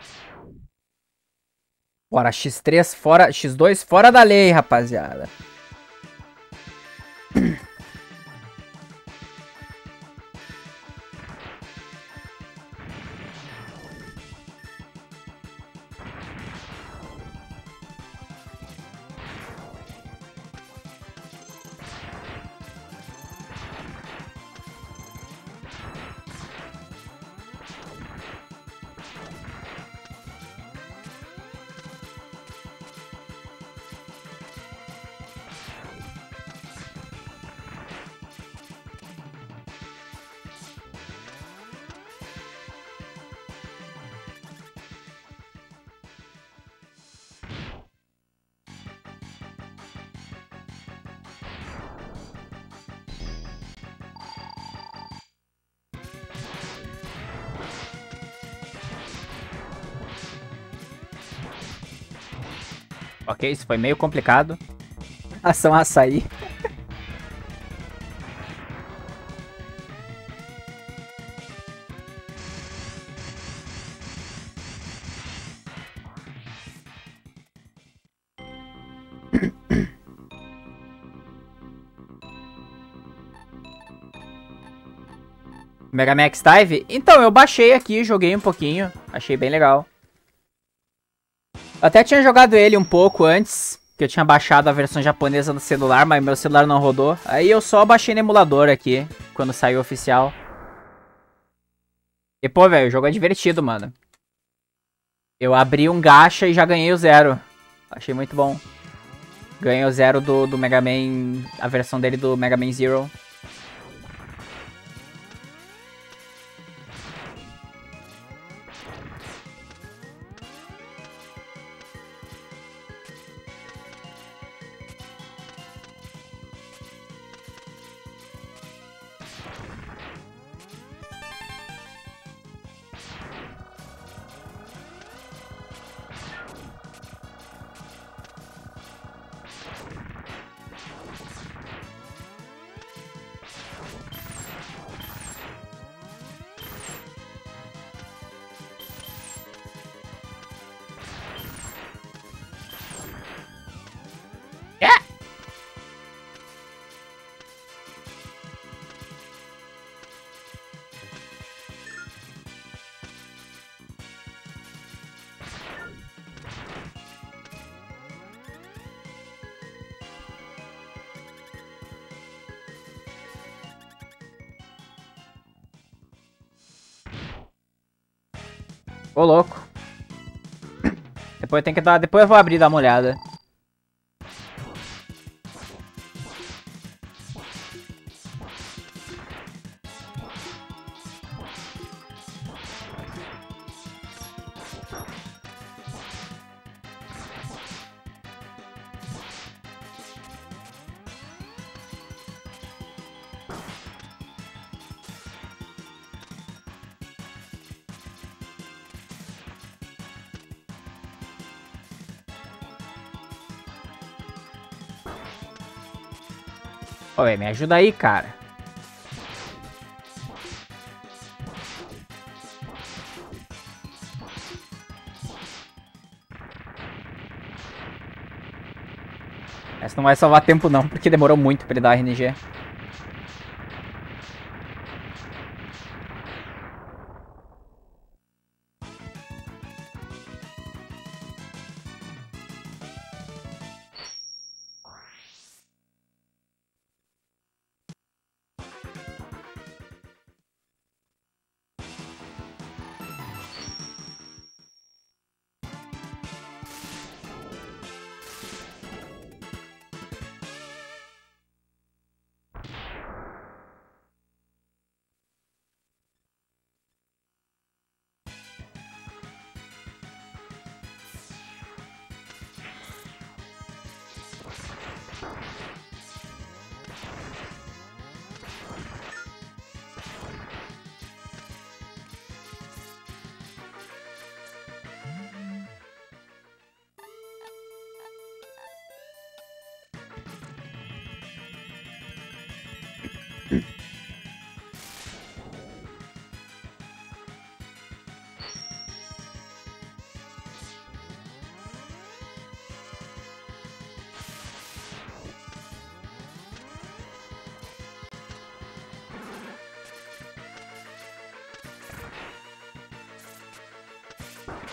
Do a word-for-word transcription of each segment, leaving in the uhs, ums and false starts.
Bora, xis três fora, xis dois fora da lei, rapaziada. Ok, isso foi meio complicado. Ação açaí. Mega Max Dive? Então, eu baixei aqui, joguei um pouquinho. Achei bem legal. Eu até tinha jogado ele um pouco antes, que eu tinha baixado a versão japonesa no celular, mas meu celular não rodou. Aí eu só baixei no emulador aqui, quando saiu oficial. E pô, velho, o jogo é divertido, mano. Eu abri um gacha e já ganhei o zero. Achei muito bom. Ganhei o zero do, do Mega Man, a versão dele do Mega Man Zero. Ô, louco. Depois tem que dar. Depois eu vou abrir e dar uma olhada. Ô, me ajuda aí, cara. Essa não vai salvar tempo não, porque demorou muito pra ele dar R N G.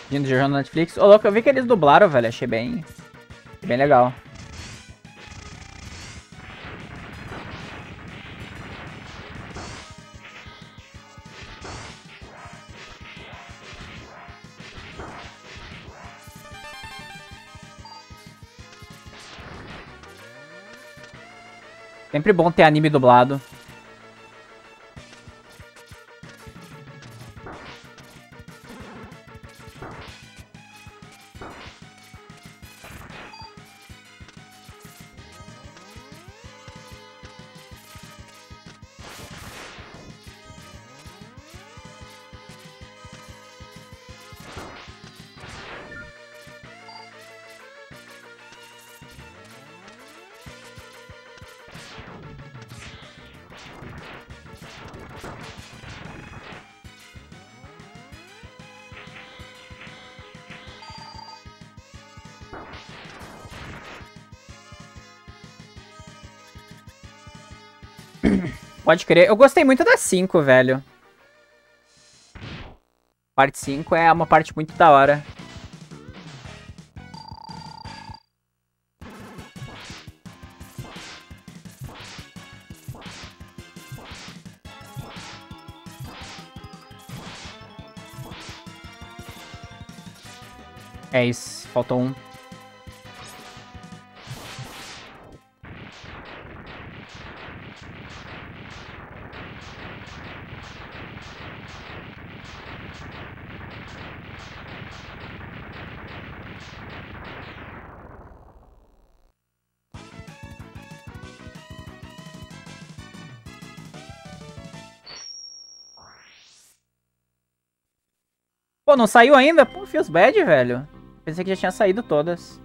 Vindo de jogo na Netflix. Ô, louco, eu vi que eles dublaram, velho. Achei bem... Bem legal. Sempre bom ter anime dublado. Pode crer. Eu gostei muito da cinco, velho. Parte cinco é uma parte muito da hora. É isso. Faltou um. Pô, não saiu ainda? Pô, feels bad, velho. Pensei que já tinha saído todas.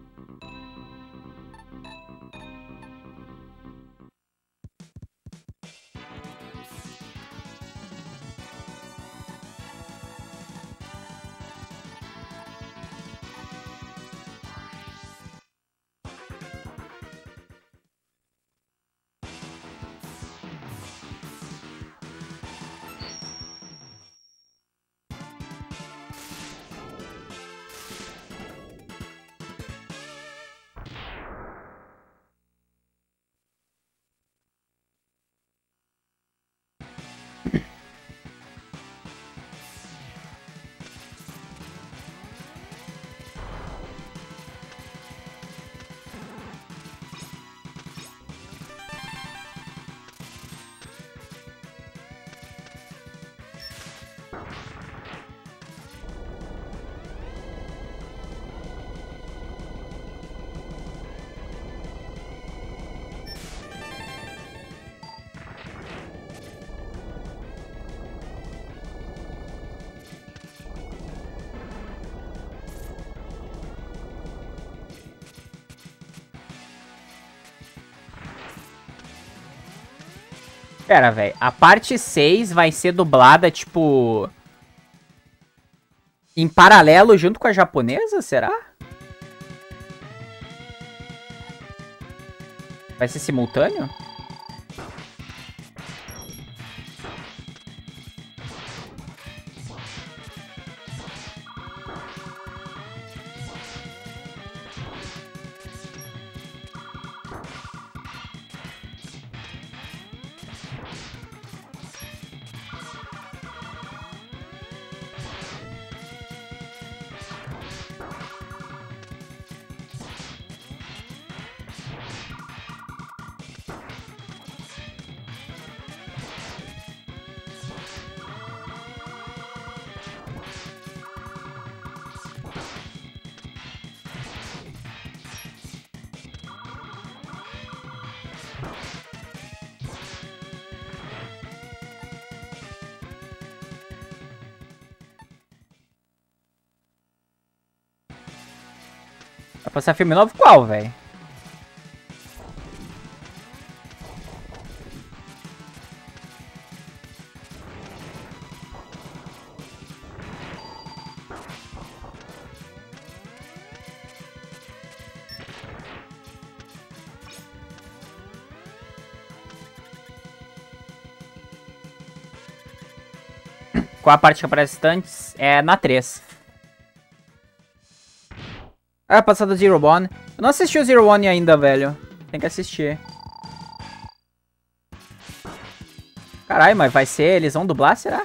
Pera, velho. A parte seis vai ser dublada, tipo... em paralelo junto com a japonesa, será? Vai ser simultâneo? Vai passar filme novo qual, velho? Qual a parte que aparece antes? É na três. Ah, passado Zero One. Eu não assisti o Zero One ainda, velho. Tem que assistir. Caralho, mas vai ser... Eles vão dublar, será?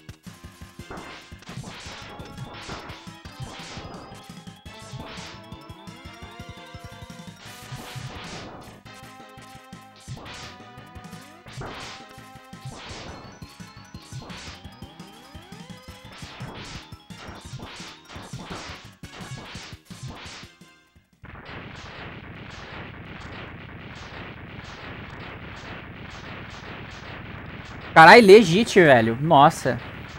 Caralho, legit, velho. Nossa.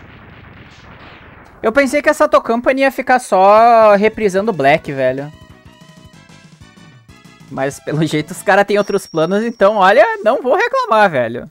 Eu pensei que essa Sato Company ia ficar só reprisando Black, velho. Mas pelo jeito os caras têm outros planos, então olha, não vou reclamar, velho.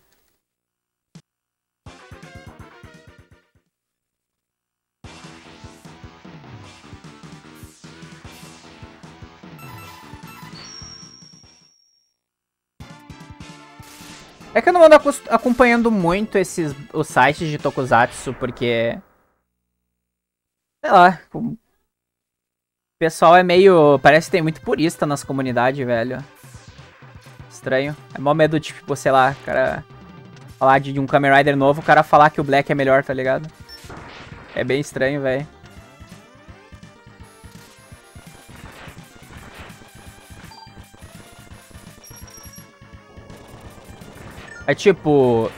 É que eu não ando acompanhando muito esses, os sites de Tokusatsu, porque... Sei lá, o pessoal é meio... Parece que tem muito purista nas comunidades, velho. Estranho. É mó medo, tipo, sei lá, cara... Falar de, de um Kamen Rider novo, o cara falar que o Black é melhor, tá ligado? É bem estranho, velho. É tipo...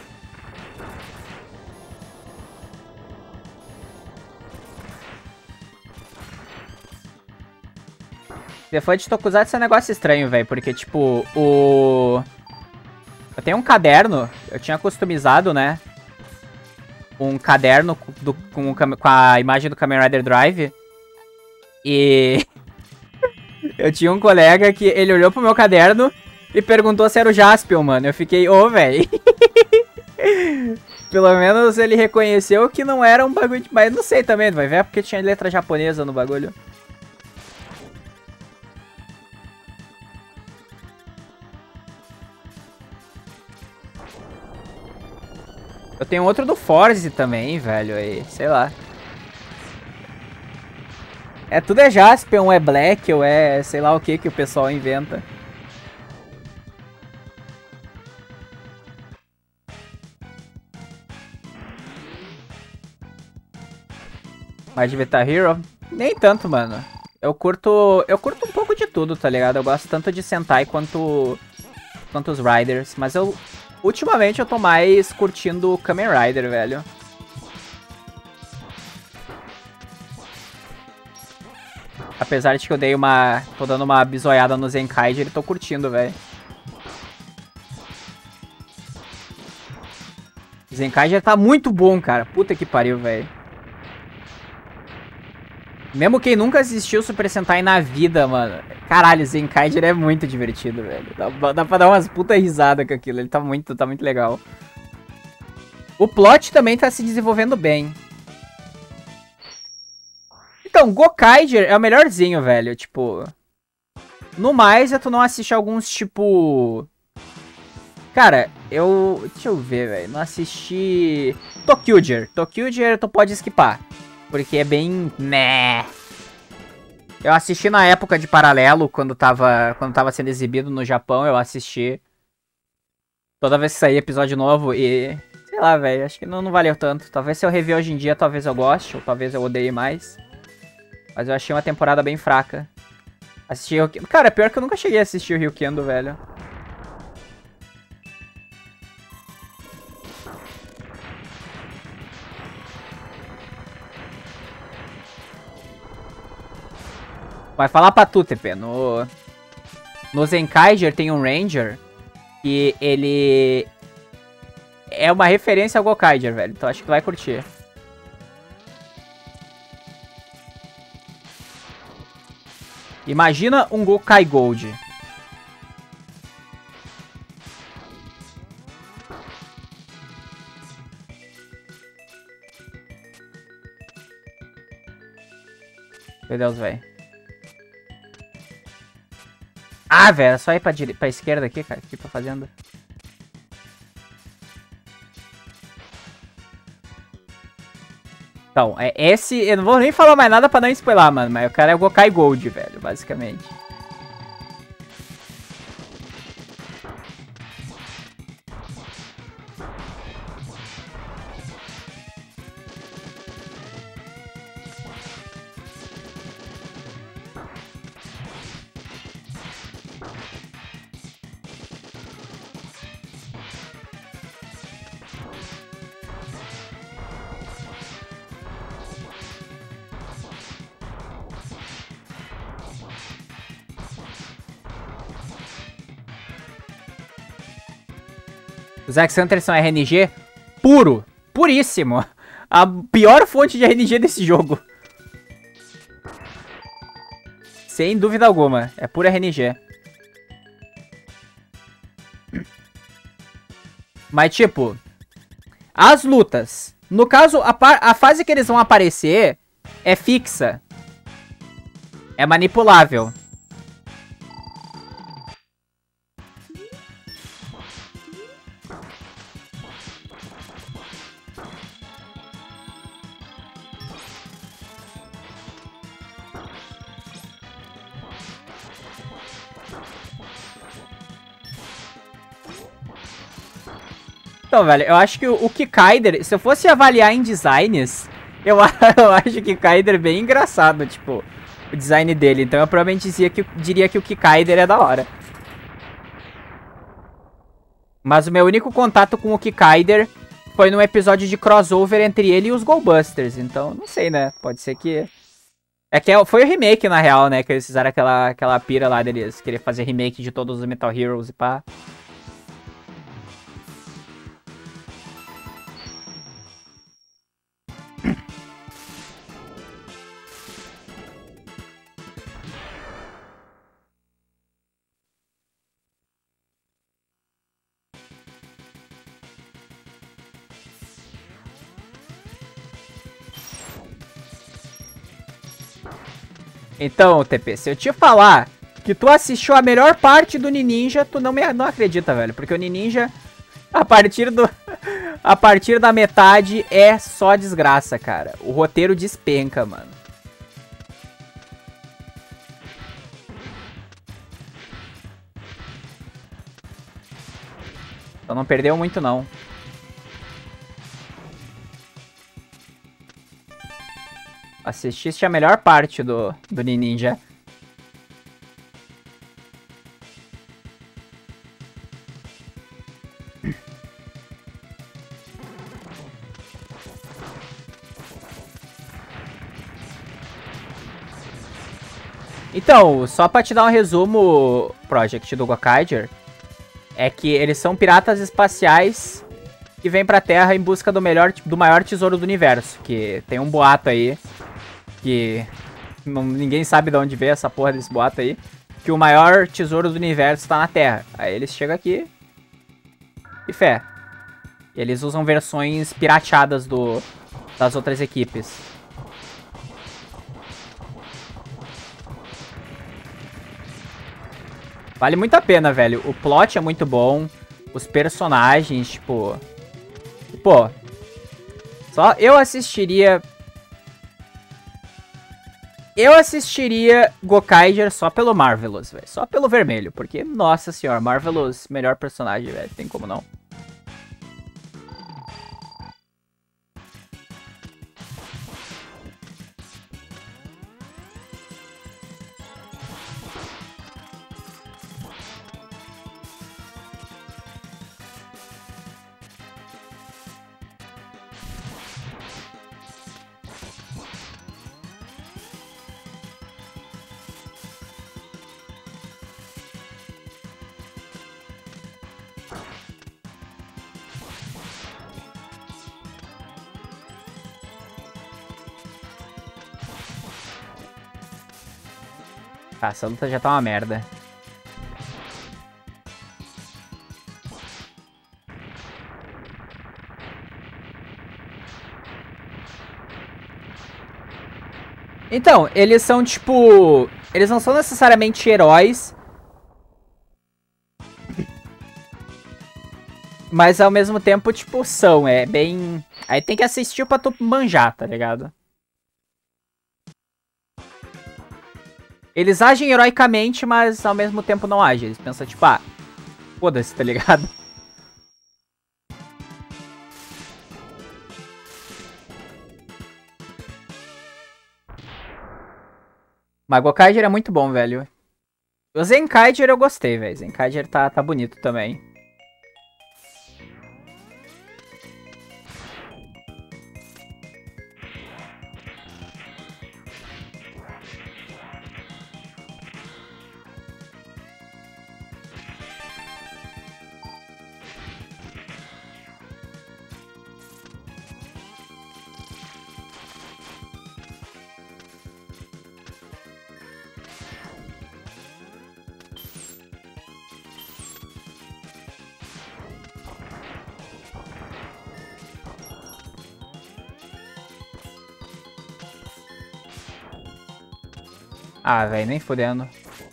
Ser fã de Tokusatsu é um negócio estranho, velho. Porque, tipo, o... Eu tenho um caderno. Eu tinha customizado, né? Um caderno do, com, com a imagem do Kamen Rider Drive. E... Eu tinha um colega que ele olhou pro meu caderno e perguntou se era o Jaspion, mano. Eu fiquei, ô, oh, velho. Pelo menos ele reconheceu que não era um bagulho de... Mas não sei também, vai ver, porque tinha letra japonesa no bagulho. Eu tenho outro do Forze também, velho, aí, sei lá. É, tudo é Jaspion, é Black, ou é sei lá o que que o pessoal inventa. Mais de Veta Hero? Nem tanto, mano. Eu curto, eu curto um pouco de tudo, tá ligado? Eu gosto tanto de Sentai quanto, quanto os Riders, mas eu... Ultimamente eu tô mais curtindo o Kamen Rider, velho. Apesar de que eu dei uma... Tô dando uma bisoiada no Zenkaiger, ele tô curtindo, velho. Zenkaiger tá muito bom, cara. Puta que pariu, velho. Mesmo quem nunca assistiu Super Sentai na vida, mano. Caralho, Zenkaiger é muito divertido, velho. Dá, dá pra dar umas puta risada com aquilo. Ele tá muito, tá muito legal. O plot também tá se desenvolvendo bem. Então, Gokaiger é o melhorzinho, velho. Tipo... No mais, é tu não assiste alguns, tipo... Cara, eu... Deixa eu ver, velho. Não assisti... Tokyuger. Tokyuger tu pode skipar. Porque é bem... Né. Eu assisti na época de paralelo, quando tava, quando tava sendo exibido no Japão, eu assisti. Toda vez que saía episódio novo e... Sei lá, velho, acho que não, não valeu tanto. Talvez se eu rever hoje em dia, talvez eu goste, ou talvez eu odeie mais. Mas eu achei uma temporada bem fraca. Assisti o... Cara, pior que eu nunca cheguei a assistir o Ryukendo, velho. Vai falar pra tu, T P. No, no Zenkaiger tem um Ranger que ele é uma referência ao Gokaiger, velho. Então acho que tu vai curtir. Imagina um Gokai Gold. Meu Deus, velho. Ah, velho, é só ir pra, dire... pra esquerda aqui, cara. O que tá fazendo? Então, é esse... Eu não vou nem falar mais nada pra não spoiler, mano. Mas o cara é o Gokai Gold, velho, basicamente. Os X-Hunters são R N G puro, puríssimo. A pior fonte de R N G desse jogo. Sem dúvida alguma, é puro R N G. Mas tipo, as lutas. No caso, a, a fase que eles vão aparecer é fixa. É manipulável. Então, velho, eu acho que o, o Kikaider, se eu fosse avaliar em designs, eu, eu acho o Kikaider bem engraçado, tipo, o design dele. Então eu provavelmente dizia que, diria que o Kikaider é da hora. Mas o meu único contato com o Kikaider foi num episódio de crossover entre ele e os Goldbusters. Então, não sei, né? Pode ser que... É que foi o remake, na real, né? Que eles fizeram aquela, aquela pira lá deles. Querer fazer remake de todos os Metal Heroes e pá. Então, T P, se eu te falar que tu assistiu a melhor parte do Ninja, tu não me não acredita, velho. Porque o Ninja, a partir do... a partir da metade, é só desgraça, cara. O roteiro despenca, mano. Então não perdeu muito, não. Assististe a melhor parte do, do Ninja. Então, só pra te dar um resumo, Project, do Gokaiger, é que eles são piratas espaciais que vêm pra Terra em busca do, melhor, do maior tesouro do universo. Que tem um boato aí, que não, ninguém sabe de onde veio essa porra desse boato aí, que o maior tesouro do universo tá na Terra. Aí eles chegam aqui e fé. Eles usam versões pirateadas do, das outras equipes. Vale muito a pena, velho. O plot é muito bom. Os personagens, tipo... Pô. Só eu assistiria... Eu assistiria Gokaiger só pelo Marvelous, velho. Só pelo vermelho. Porque, nossa senhora, Marvelous, melhor personagem, velho. Tem como não. Tá, essa luta já tá uma merda. Então, eles são tipo... Eles não são necessariamente heróis. Mas ao mesmo tempo, tipo, são. É bem... Aí tem que assistir pra tu manjar, tá ligado? Eles agem heroicamente, mas ao mesmo tempo não agem. Eles pensam, tipo, ah, foda-se, tá ligado? Mas Gokaiger é muito bom, velho. O Zenkaiger eu gostei, velho. Zenkaiger tá, tá bonito também. Ah, velho, nem fudendo.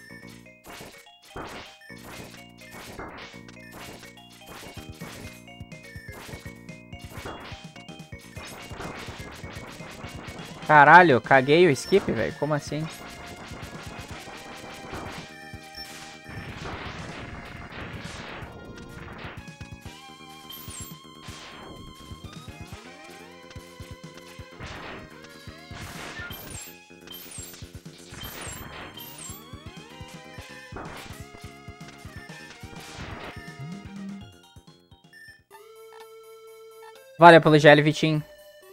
Caralho, caguei o skip, velho. Como assim? Valeu pelo G L, Vitinho.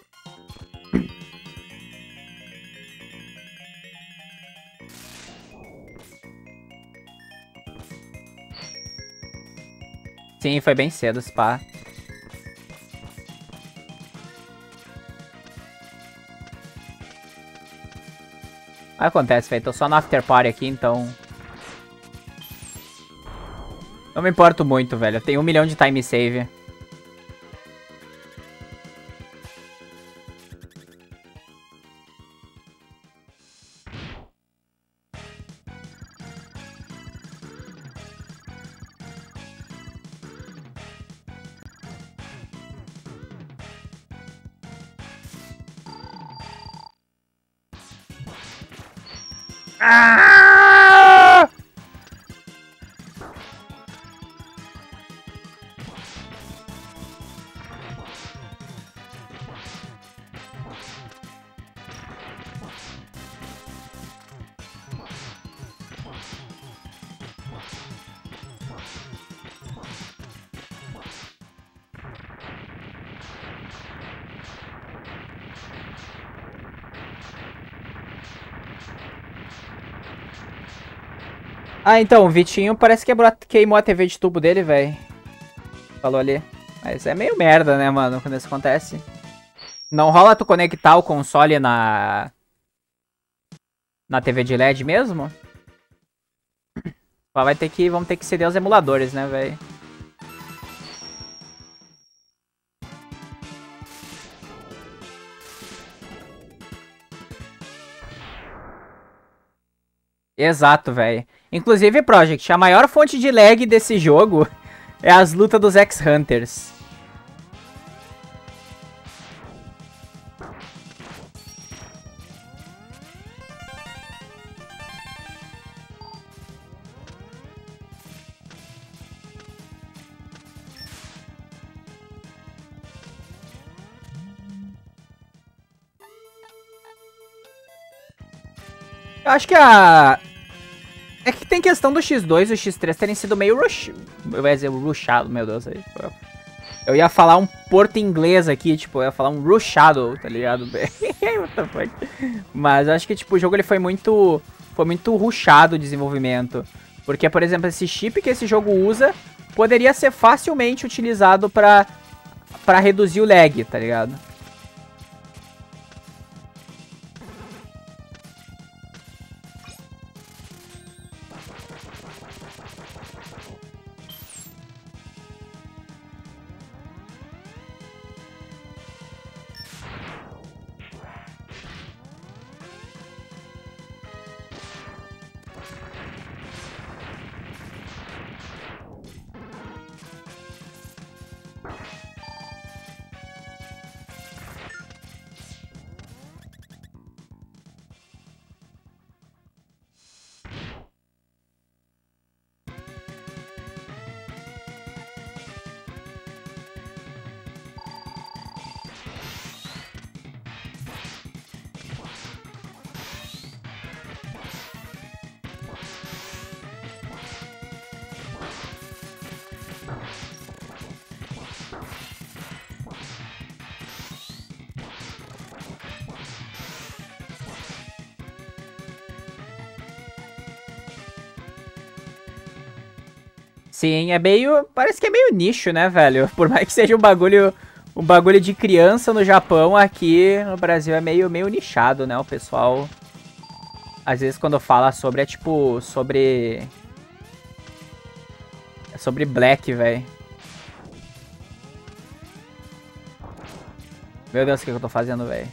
Sim, foi bem cedo, spa. Acontece, velho. Tô só no after party aqui, então... Não me importo muito, velho. Eu tenho um milhão de time save. Ah! Ah, então, o Vitinho parece que quebrou, queimou a T V de tubo dele, velho. Falou ali. Mas é meio merda, né, mano, quando isso acontece. Não rola tu conectar o console na... Na T V de L E D mesmo? Só vai ter que... Vamos ter que ceder os emuladores, né, velho? Exato, velho. Inclusive, Project, a maior fonte de lag desse jogo é as lutas dos X-Hunters. Eu acho que a... É que tem questão do X dois e o X três terem sido meio rush... Eu ia dizer rushado, meu Deus. Aí. Eu ia falar um porto inglês aqui, tipo, eu ia falar um rushado, tá ligado? What the fuck? Mas eu acho que, tipo, o jogo ele foi muito... Foi muito rushado o desenvolvimento. Porque, por exemplo, esse chip que esse jogo usa poderia ser facilmente utilizado pra, pra reduzir o lag, tá ligado? Sim, é meio... Parece que é meio nicho, né, velho? Por mais que seja um bagulho... Um bagulho de criança no Japão, aqui no Brasil é meio, meio nichado, né? O pessoal... Às vezes quando fala sobre, é tipo... Sobre... É sobre Black, velho. Meu Deus, o que eu tô fazendo, velho?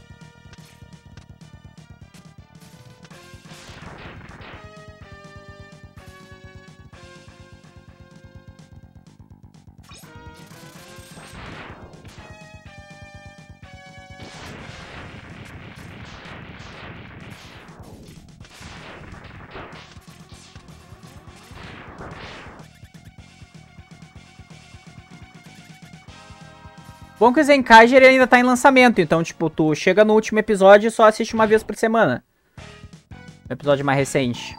Bom que o Zenkaiger ainda tá em lançamento, então, tipo, tu chega no último episódio e só assiste uma vez por semana. O episódio mais recente.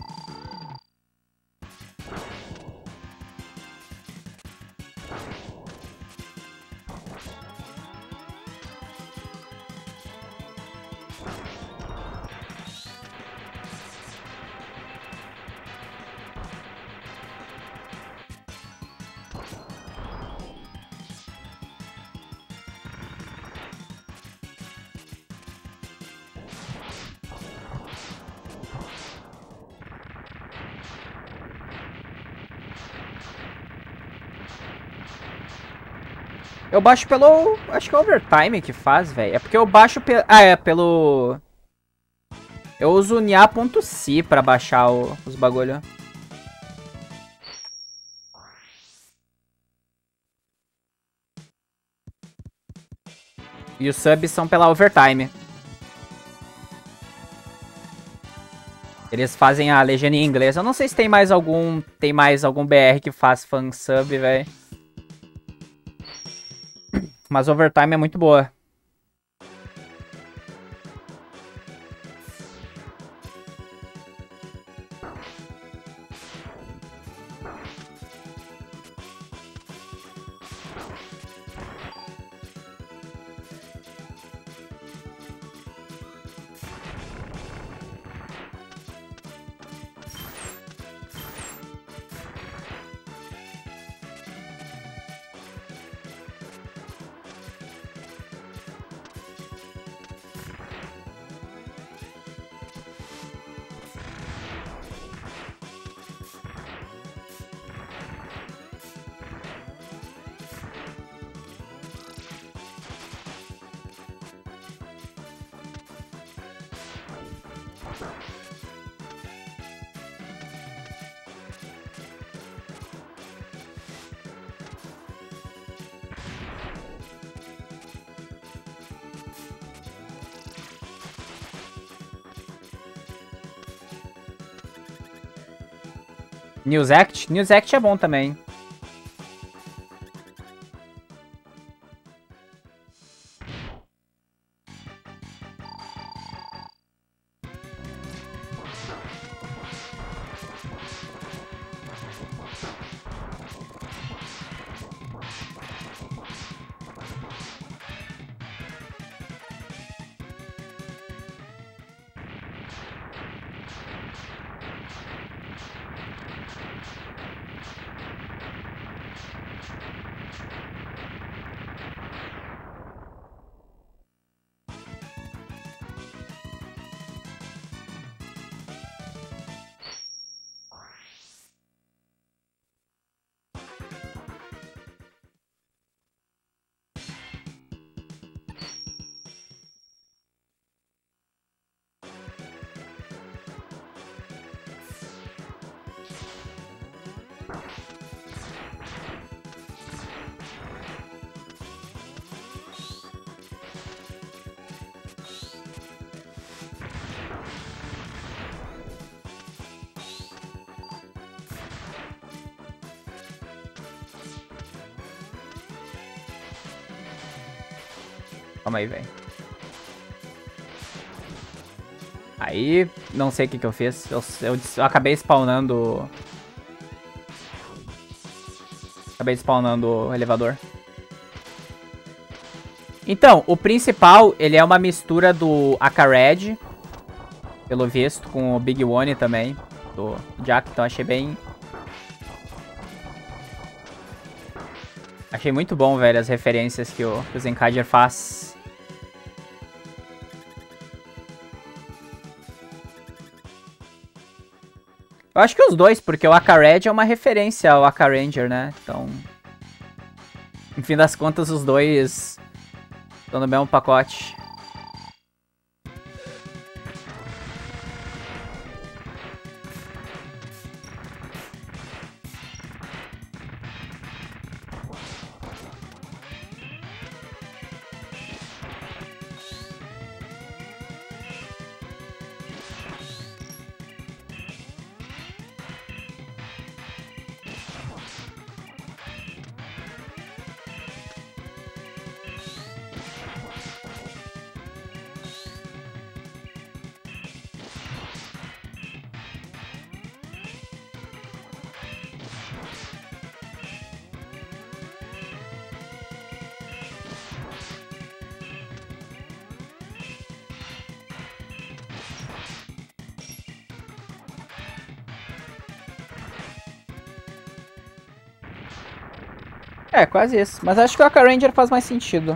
Eu baixo pelo... Acho que é Overtime que faz, velho. É porque eu baixo pelo... Ah, é pelo... Eu uso o nia.si pra baixar o... os bagulho. E os subs são pela Overtime. Eles fazem a legenda em inglês. Eu não sei se tem mais algum... Tem mais algum B R que faz fansub, velho. Mas Overtime é muito boa. News Act? News Act é bom também. Calma aí, velho. Aí, não sei o que que eu fiz. Eu, eu, eu acabei spawnando... Acabei spawnando o elevador. Então, o principal, ele é uma mistura do Akared, pelo visto, com o Big One também, do Jack. Então, achei bem... Achei muito bom, velho, as referências que o, que o Zenkaiger faz. Eu acho que os dois, porque o Aka-Red é uma referência ao Aka-Ranger, né? Então... No fim das contas, os dois estão no mesmo pacote. É, quase isso. Mas acho que o Aka-Ranger faz mais sentido.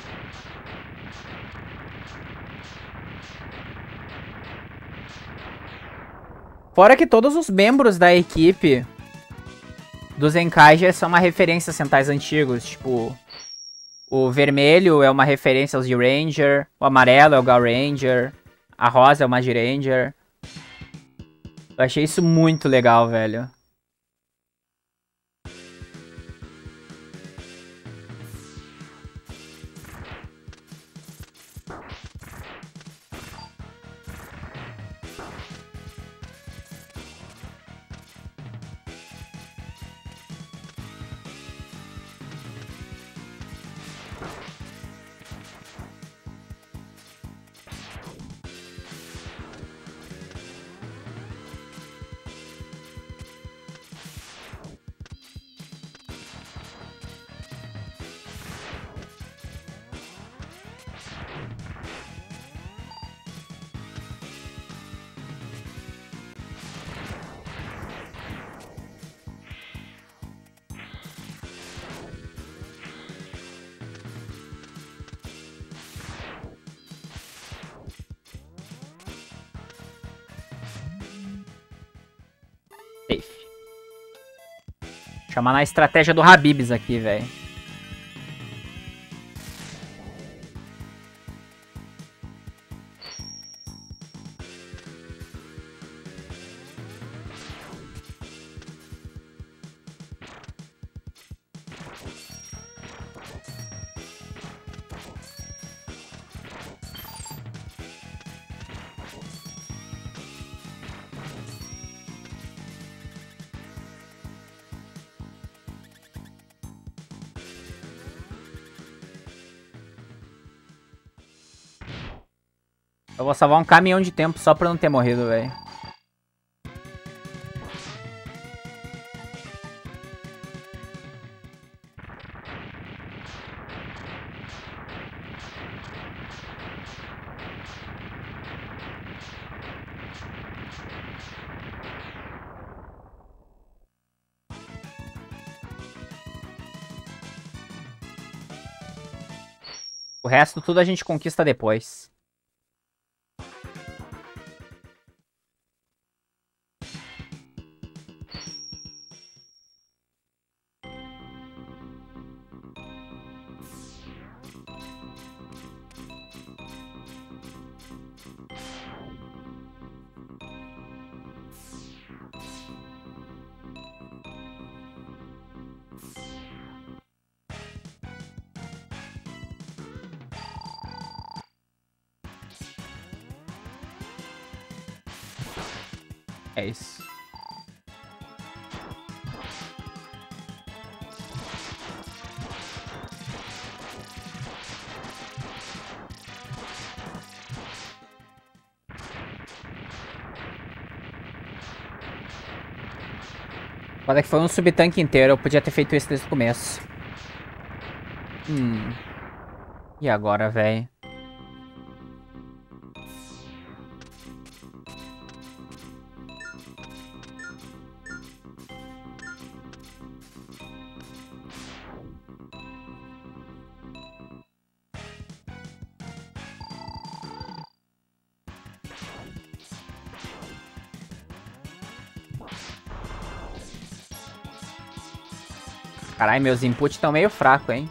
Fora que todos os membros da equipe do Zenkaiger são uma referência a Sentais antigos. Tipo, o vermelho é uma referência aos Z-Ranger, o amarelo é o Gal-Ranger, a rosa é o Magi-Ranger. Eu achei isso muito legal, velho. Safe. Chamar na estratégia do Habibs aqui, velho. Eu vou salvar um caminhão de tempo só pra não ter morrido, velho. O resto tudo a gente conquista depois. É isso. Foda que foi um subtanque inteiro, eu podia ter feito isso desde o começo. Hum. E agora, velho? Caralho, meus inputs estão meio fracos, hein?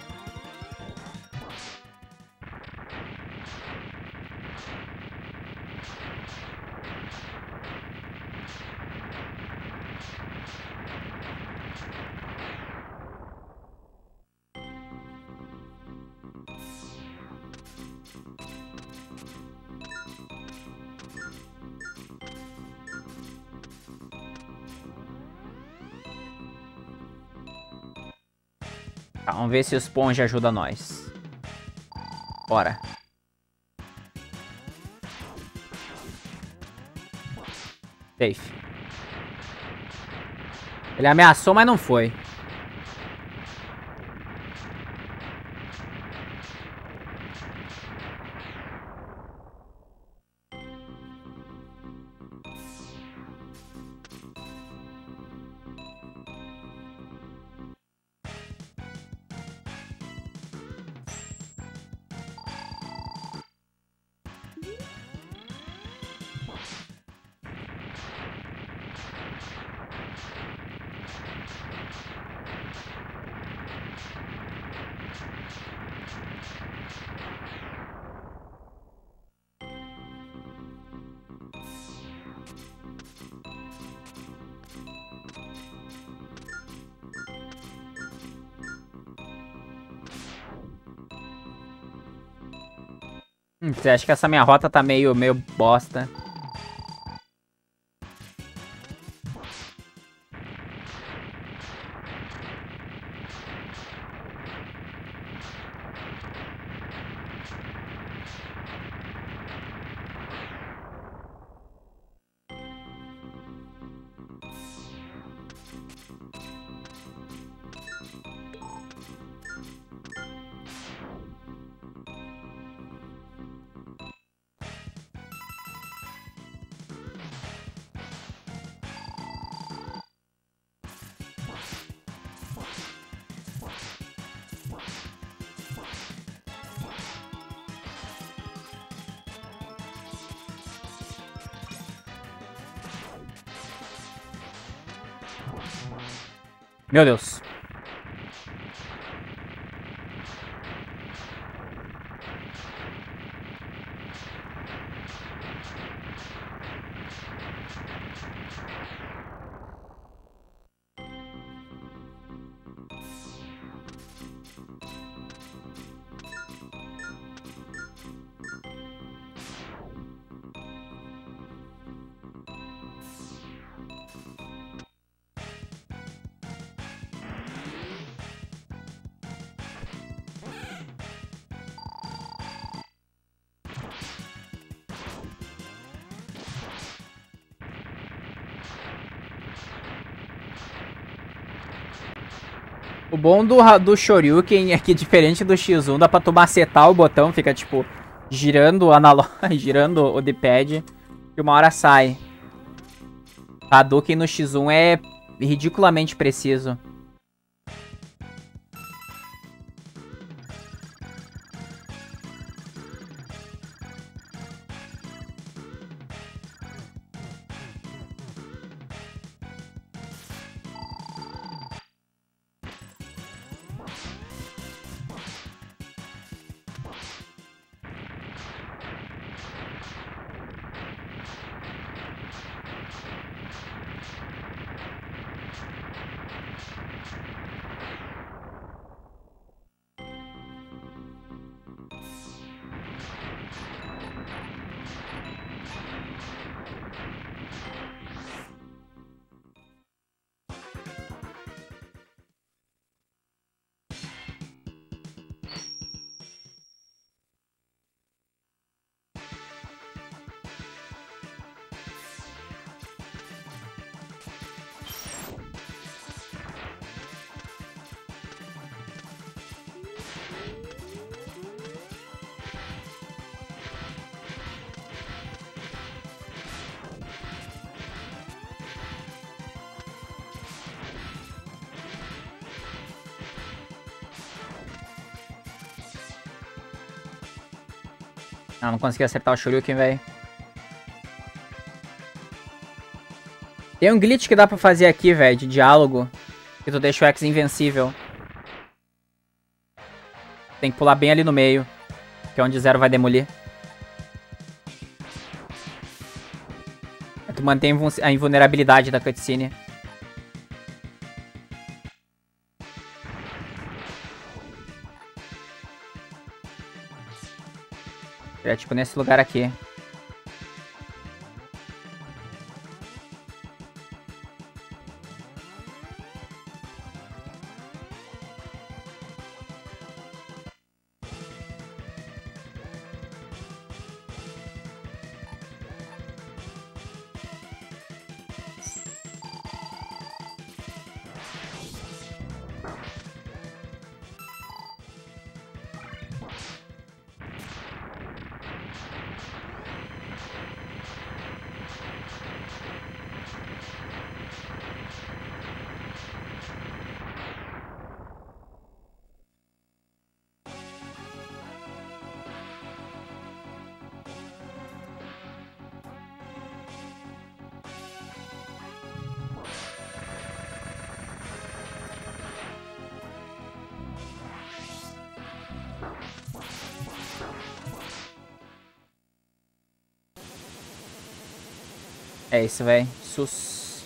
Tá, vamos ver se o Sponge ajuda nós. Bora. Safe. Ele ameaçou, mas não foi. Hum, você acha que essa minha rota tá meio, meio bosta? Meu Deus. O bom do, do Shoryuken é que, diferente do X um, dá pra tu macetar o botão, fica, tipo, girando o analógico, girando o D-pad, e uma hora sai. Hadouken no X um é ridiculamente preciso. Ah, não consegui acertar o Shoryuken, velho. Tem um glitch que dá pra fazer aqui, velho, de diálogo. E tu deixa o X invencível. Tem que pular bem ali no meio. Que é onde Zero vai demolir. Tu mantém a invulnerabilidade da cutscene. É tipo nesse lugar aqui. É isso, velho. Sus.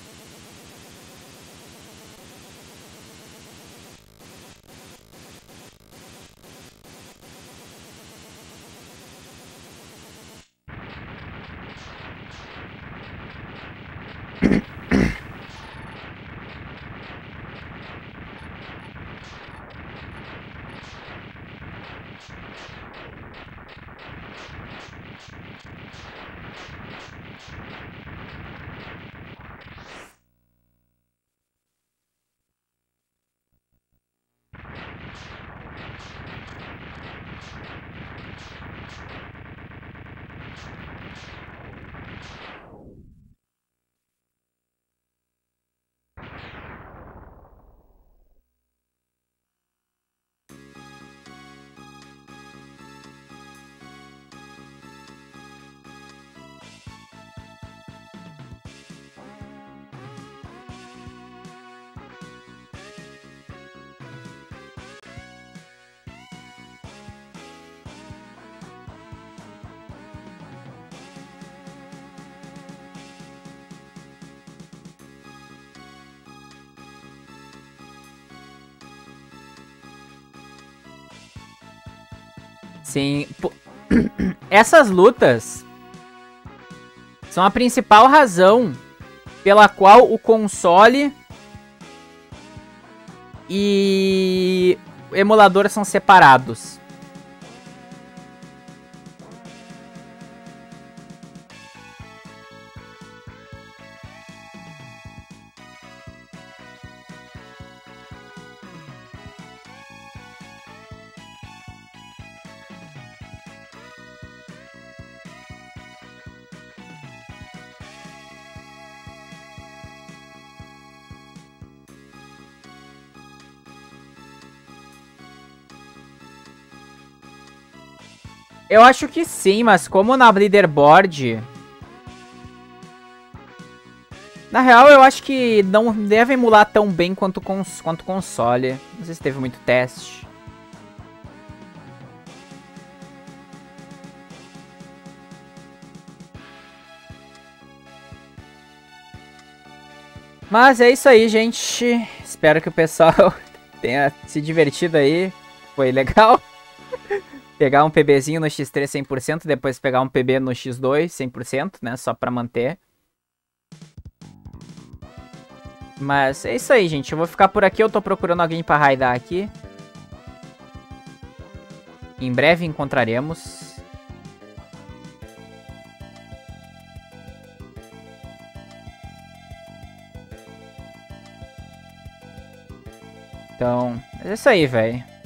Sim. Pô, essas lutas são a principal razão pela qual o console e o emulador são separados. Eu acho que sim, mas como na leaderboard... Na real, eu acho que não deve emular tão bem quanto cons quanto console. Não sei se teve muito teste. Mas é isso aí, gente. Espero que o pessoal tenha se divertido aí. Foi legal. Pegar um PBzinho no X três cem por cento, depois pegar um P B no X dois cem por cento, né? Só pra manter. Mas é isso aí, gente. Eu vou ficar por aqui. Eu tô procurando alguém pra raidar aqui. Em breve encontraremos. Então, é isso aí, velho.